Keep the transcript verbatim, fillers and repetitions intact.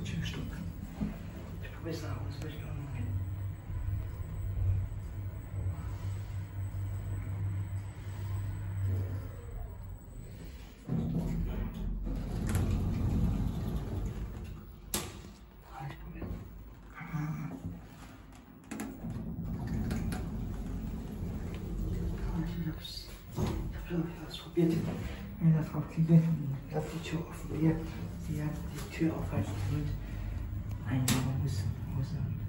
Tür stopp. Ich probiere es nach aus, weil ich auch noch nicht. Ich habe es probiert, wenn ich da drauf klicke, ich habe die Tür offen, die, die, die Tür aufhalten und einbauen muss, muss